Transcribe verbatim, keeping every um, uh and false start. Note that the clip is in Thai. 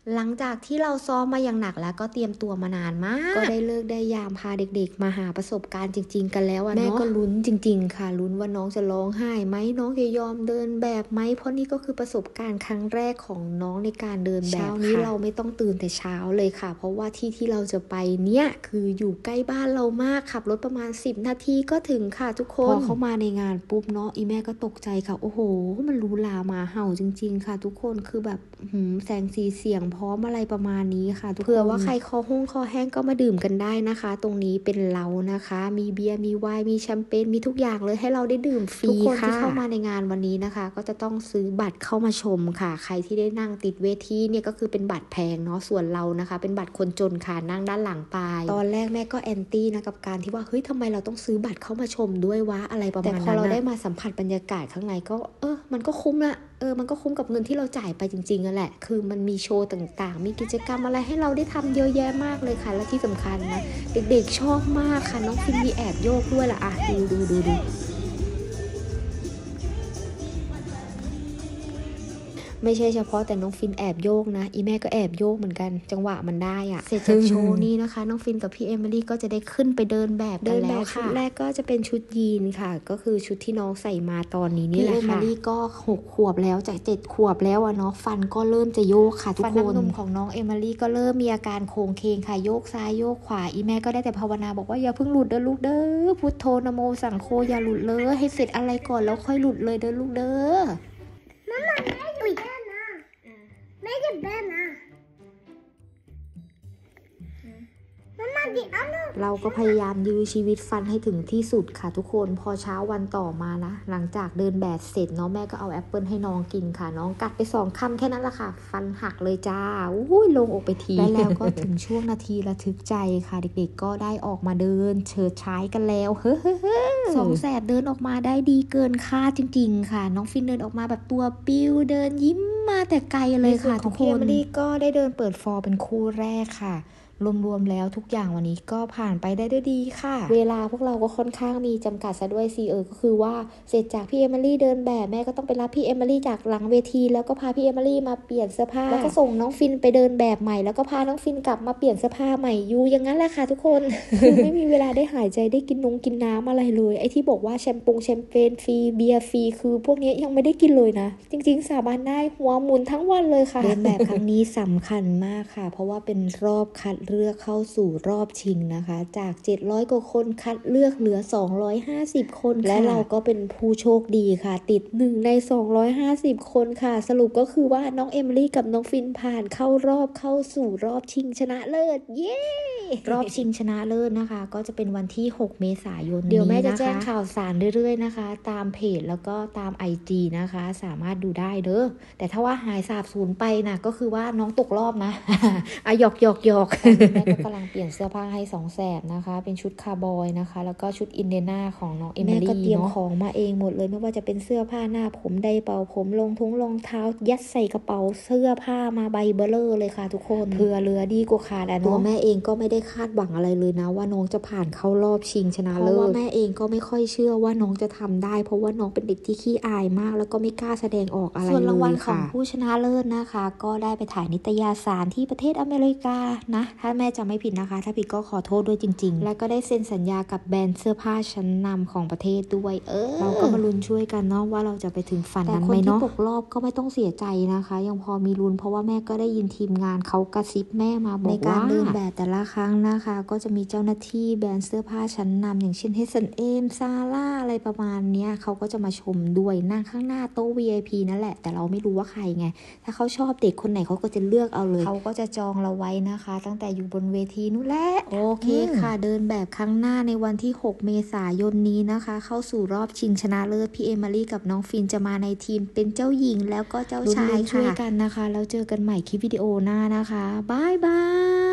หลังจากที่เราซ้อมมาอย่างหนักแล้วก็เตรียมตัวมานานมากก็ได้เลิกได้ยามพาเด็กๆมาหาประสบการณ์จริงๆกันแล้วอะเนาะแม่ก็ลุ้นจริงๆค่ะลุ้นว่าน้องจะร้องไห้ไหมน้องจะยอมเดินแบบไหมเพราะนี่ก็คือประสบการณ์ครั้งแรกของน้องในการเดินแบบเช้านี้เราไม่ต้องตื่นแต่เช้าเลยค่ะเพราะว่าที่ที่เราจะไปเนี่ยคืออยู่ใกล้บ้านเรามากขับรถประมาณสิบนาทีก็ถึงค่ะทุกคนพอเข้ามาในงานปุ๊บเนาะอีแม่ก็ตกใจค่ะโอ้โหมันรู้ลามาเห่าจริงๆค่ะทุกคนคือแบบแสงสีเสียงพร้อมอะไรประมาณนี้ค่ะเผื่อว่าใครคอห้องคอแห้งก็มาดื่มกันได้นะคะตรงนี้เป็นเล้านะคะมีเบียร์มีไวน์มีแชมเปญมีทุกอย่างเลยให้เราได้ดื่มฟรีทุกคนที่เข้ามาในงานวันนี้นะคะก็จะต้องซื้อบัตรเข้ามาชมค่ะใครที่ได้นั่งติดเวทีเนี่ยก็คือเป็นบัตรแพงเนาะส่วนเรานะคะเป็นบัตรคนจนค่ะนั่งด้านหลังไปตอนแรกแม่ก็แอนตี้นะกับการที่ว่าเฮ้ยทำไมเราต้องซื้อบัตรเข้ามาชมด้วยวะอะไรประมาณนั้นแต่พอเราได้มาสัมผัสบรรยากาศข้างในก็เออมันก็คุ้มละเออมันก็คุ้มกับเงินที่เราจ่ายไปจริงๆนั่นแหละคือมันมีโชว์ต่างๆมีกิจกรรมอะไรให้เราได้ทำเยอะแยะมากเลยค่ะและที่สำคัญนะเด็กๆชอบมากค่ะน้องฟินมีแอบโยกด้วยล่ะอ่ะดูดูดูดูไม่ใช่เฉพาะแต่น้องฟินแอบโยกนะอีแม่ก็แอบโยกเหมือนกันจังหวะมันได้อะเสร็จจากโชว์นี้นะคะน้องฟินกับพี่เอมิลี่ก็จะได้ขึ้นไปเดินแบบเดินแบบชุดแรกก็จะเป็นชุดยีนค่ะก็คือชุดที่น้องใส่มาตอนนี้นี่แหละค่ะพี่เอมิลี่ก็หกขวบแล้วจากเจ็ดขวบแล้วอะเนาะฟันก็เริ่มจะโยกค่ะทุกคนฟันน้ำนมของน้องเอมิลี่ก็เริ่มมีอาการโค้งเคงค่ะโยกซ้ายโยกขวาอีแม่ก็ได้แต่ภาวนาบอกว่าอย่าเพิ่งหลุดเด้อลูกเด้อพุทโธนะโมสังโฆอย่าหลุดเลยให้เสร็จอะไรก่อนแล้วค่อยหลุดเลยเด้อลูกเด้อเราก็พยายามยื้อชีวิตฟันให้ถึงที่สุดค่ะทุกคนพอเช้าวันต่อมานะหลังจากเดินแบบเสร็จเนาะแม่ก็เอาแอปเปิลให้น้องกินค่ะน้องกัดไปสองคำแค่นั้นแหละค่ะฟันหักเลยจ้าอุ้ยลงอกไปทีแล้วแล้วก็ถึงช่วงนาทีระทึกใจค่ะเด็กๆก็ได้ออกมาเดินเฉิดฉายกันแล้วเฮ้อสองแสบเดินออกมาได้ดีเกินคาดจริงๆค่ะน้องฟินเดินออกมาแบบตัวปิ้วเดินยิ้มมาแต่ไกลเลยค่ะทุกคนเอมิลี่ก็ได้เดินเปิดฟอร์เป็นคู่แรกค่ะรวมๆแล้วทุกอย่างวันนี้ก็ผ่านไปได้ด้วยดีค่ะเวลาพวกเราก็ค่อนข้างมีจำกัดซะด้วยซีเออก็คือว่าเสร็จจากพี่เอมิลี่เดินแบบแม่ก็ต้องไปรับพี่เอมิลี่จากหลังเวทีแล้วก็พาพี่เอมิลี่มาเปลี่ยนเสื้อผ้าแล้วก็ส่งน้องฟินไปเดินแบบใหม่แล้วก็พาน้องฟินกลับมาเปลี่ยนเสื้อผ้าใหม่อยู่อย่างนั้นแหละค่ะทุกคน คือไม่มีเวลาได้หายใจได้กินนงกินน้ำอะไรเลยไอ้ที่บอกว่าแชมปงแชมเปญฟรีเบียร์ฟรีคือพวกนี้ยังไม่ได้กินเลยนะจริงๆสาบานได้หัวหมุนทั้งวันเลยค่ะเดินแบบครั้งนี้สำคัญมากค่ะเพราะว่าเป็นรอบคัดเลือกเข้าสู่รอบชิงนะคะจากเจ็ดร้อยกว่าคนคัดเลือกเหลือสองร้อยห้าสิบคนและเราก็เป็นผู้โชคดีค่ะติดหนึ่งในสองร้อยห้าสิบคนค่ะสรุปก็คือว่าน้องเอมิลี่กับน้องฟินผ่านเข้ารอบเข้าสู่รอบชิงชนะเลิศเย้รอบชิงชนะเลิศนะคะก็จะเป็นวันที่หกเมษายนเดี๋ยวแม่จะแจ้งข่าวสารเรื่อยๆนะคะตามเพจแล้วก็ตาม ไอ จี นะคะสามารถดูได้เด้อแต่ถ้าว่าหายสาบสูญไปนะก็คือว่าน้องตกรอบนะ อ่ะหยอกหยอกหยอกแม่ก็กำลังเปลี่ยนเสื้อผ้าให้สองแสบนะคะเป็นชุดคาร์บอยนะคะแล้วก็ชุดอินเดน่าของน้องเอมิลี่แม่ก็เตรียมของมาเองหมดเลยไม่ว่าจะเป็นเสื้อผ้าหน้าผมไดเป่าผมรองทุ้งรองเท้ายัดใส่กระเป๋าเสื้อผ้ามาใบเบลเลอร์เลยค่ะทุกคนเผื่อเรือดีกว่าขาดอ่ะเนาะตัวแม่เองก็ไม่ได้คาดหวังอะไรเลยนะว่าน้องจะผ่านเข้ารอบชิงชนะเลิศเพราะว่าแม่เองก็ไม่ค่อยเชื่อว่าน้องจะทำได้เพราะว่าน้องเป็นเด็กที่ขี้อายมากแล้วก็ไม่กล้าแสดงออกอะไรเลยค่ะส่วนรางวัลของผู้ชนะเลิศนะคะก็ได้ไปถ่ายนิตยสารที่ประเทศอเมริกานะถ้าแม่จำไม่ผิดนะคะถ้าผิดก็ขอโทษด้วยจริงๆและก็ได้เซ็นสัญญากับแบรนด์เสื้อผ้าชั้นนำของประเทศด้วยเออเราก็มาลุ้นช่วยกันเนาะว่าเราจะไปถึงฝันนั้นไหมเนาะแต่คนที่ตกรอบก็ไม่ต้องเสียใจนะคะยังพอมีลุ้นเพราะว่าแม่ก็ได้ยินทีมงานเขากระซิบแม่มาบอกว่าในการเดินแบบแต่ละครั้งนะคะก็จะมีเจ้าหน้าที่แบรนด์เสื้อผ้าชั้นนำอย่างเช่น เอช แอนด์ เอ็ม ซาร่าอะไรประมาณนี้เขาก็จะมาชมด้วยนั่งข้างหน้าโต๊ะ วี ไอ พี นั่นแหละแต่เราไม่รู้ว่าใครไงถ้าเขาชอบเด็กคนไหนเขาก็จะเลือกเอาเลยเขาก็จะจองเราไว้นะคะตั้งแต่อยู่บนเวทีนู่นแหละโอเคค่ะเดินแบบครั้งหน้าในวันที่หกเมษายนนี้นะคะเข้าสู่รอบชิงชนะเลิศพี่เอมิลี่กับน้องฟินจะมาในทีมเป็นเจ้าหญิงแล้วก็เจ้าชายค่ะช่วยกันนะคะแล้วเจอกันใหม่คลิปวิดีโอหน้านะคะบายบาย